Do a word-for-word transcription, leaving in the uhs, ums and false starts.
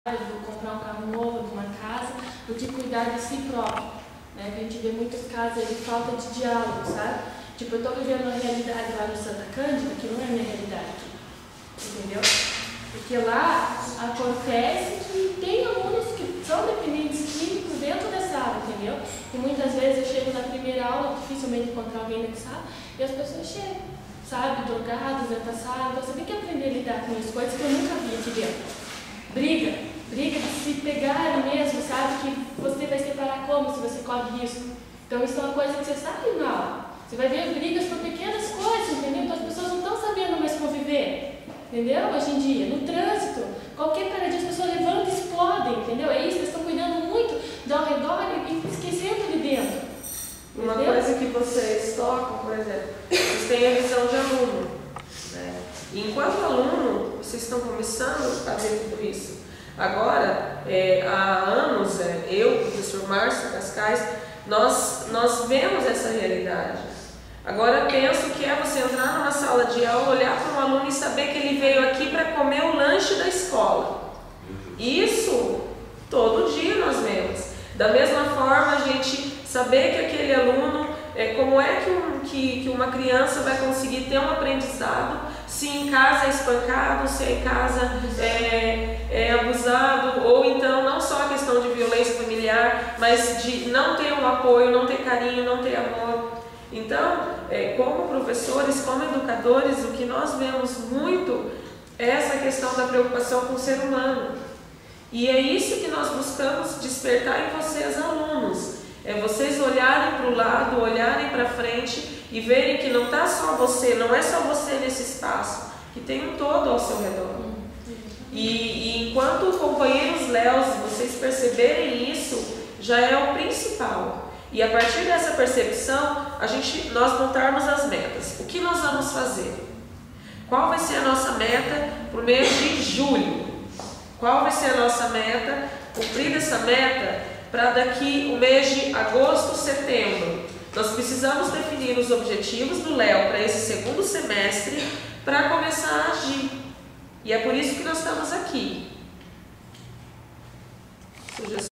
do comprar um carro novo, de uma casa, do que cuidar de si próprio, né? A gente vê muitos casos aí de falta de diálogo, sabe? Tipo, eu tô vivendo uma realidade lá no Santa Cândida que não é a minha realidade aqui, entendeu? Porque lá acontece que tem alunos que são dependentes químicos dentro dessa aula, entendeu? E muitas vezes eu chego na primeira aula, dificilmente encontrar alguém nessa sala, e as pessoas chegam, sabe, drogadas dentro da sala, então você tem que aprender a lidar com isso, coisas que eu nunca vi aqui dentro. Briga, briga de se pegar mesmo, sabe, que você vai separar como se você corre risco. Então isso é uma coisa que você sabe na aula. Você vai ver brigas por pequenas coisas, entendeu? Então as pessoas não estão sabendo mais conviver, entendeu? Hoje em dia, no trânsito, qualquer paradinha as pessoas levantam e explodem, entendeu? É isso, eles estão cuidando muito do ao redor e esquecendo de dentro. Uma entendeu? coisa que vocês tocam, por exemplo, vocês têm a visão de aluno, né? E enquanto aluno, vocês estão começando a ver tudo isso. Agora, é, há anos, é, eu, o professor Márcio Cascais, nós, nós vemos essa realidade. Agora, penso que é você entrar numa sala de aula, olhar para um aluno e saber que ele veio aqui para comer o lanche da escola. Isso, todo dia nós vemos. Da mesma forma, a gente saber que aquele aluno, é, como é que, um, que, que uma criança vai conseguir ter um aprendizado se em casa é espancado, se em casa é, é abusado, ou então não só a questão de violência familiar, mas de não ter um apoio, não ter carinho, não ter amor. Então, é, como professores, como educadores, o que nós vemos muito é essa questão da preocupação com o ser humano. E é isso que nós buscamos despertar em vocês, alunos. É vocês olharem para o lado, olharem para frente e verem que não está só você, não é só você nesse espaço, que tem um todo ao seu redor. E, e enquanto companheiros Léos, vocês perceberem isso, já é o principal. E a partir dessa percepção, a gente, nós montarmos as metas. O que nós vamos fazer? Qual vai ser a nossa meta para o mês de julho? Qual vai ser a nossa meta? Cumprir essa meta para daqui o mês de agosto, setembro. Nós precisamos definir os objetivos do Léo para esse segundo semestre para começar a agir. E é por isso que nós estamos aqui.